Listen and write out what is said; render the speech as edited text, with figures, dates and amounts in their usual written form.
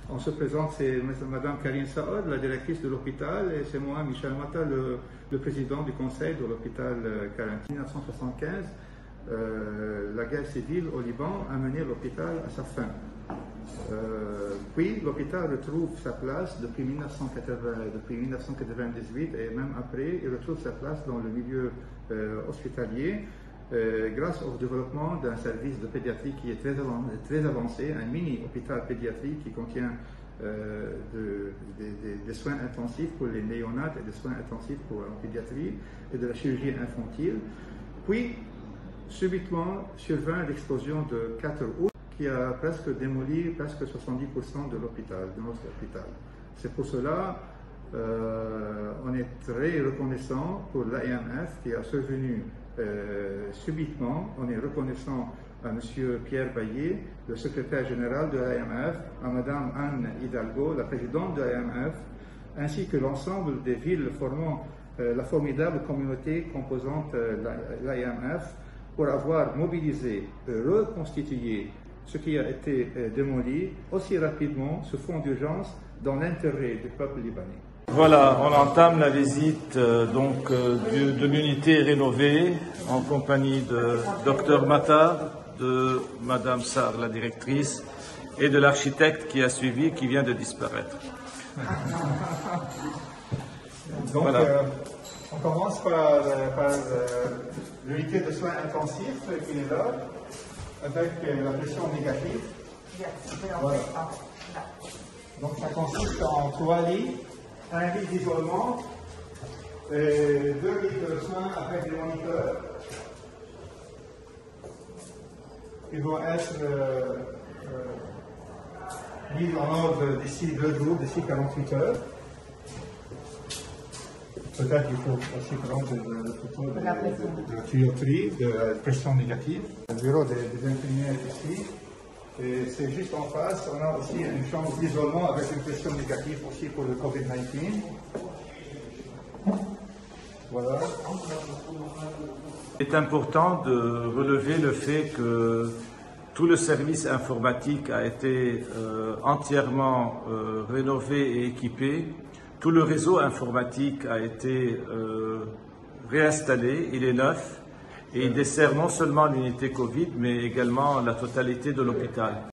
On se présente, c'est Madame Karine Saad, la directrice de l'hôpital, et c'est moi, Michel Mata, le président du conseil de l'hôpital Carinthie. En 1975, la guerre civile au Liban a mené l'hôpital à sa fin. Puis l'hôpital retrouve sa place depuis 1998 et même après, il retrouve sa place dans le milieu hospitalier grâce au développement d'un service de pédiatrie qui est très avancé, un mini-hôpital pédiatrique qui contient des soins intensifs pour les néonates et des soins intensifs pour la pédiatrie et de la chirurgie infantile. Puis, subitement, survint l'explosion de 4 août qui a presque démoli presque 70% de l'hôpital, de notre hôpital. C'est pour cela on est très reconnaissant pour l'AMF qui a survenu subitement. On est reconnaissant à M. Pierre Baillet, le secrétaire général de l'AMF, à Mme Anne Hidalgo, la présidente de l'AMF, ainsi que l'ensemble des villes formant la formidable communauté composante l'AMF pour avoir mobilisé et reconstitué ce qui a été démoli aussi rapidement sous fond d'urgence dans l'intérêt du peuple libanais. Voilà, on entame la visite de l'unité rénovée en compagnie de Dr Mata, de Madame Sarr, la directrice, et de l'architecte qui a suivi, qui vient de disparaître. Donc, voilà. On commence par l'unité de soins intensifs qui est là, avec la pression négative. Voilà. Donc ça consiste en 3 lits, 1 lit d'isolement, 2 lits de soins avec des moniteurs qui vont être mis en ordre d'ici 2 jours, d'ici 48 heures. Peut-être qu'il faut aussi prendre le photo de la tuyauterie, de la pression négative. Le bureau des infirmières ici. Et c'est juste en face, on a aussi une chambre d'isolement avec une pression négative aussi pour le Covid-19. Voilà. Il est important de relever le fait que tout le service informatique a été entièrement rénové et équipé. Tout le réseau informatique a été réinstallé, il est neuf et il dessert non seulement l'unité Covid, mais également la totalité de l'hôpital.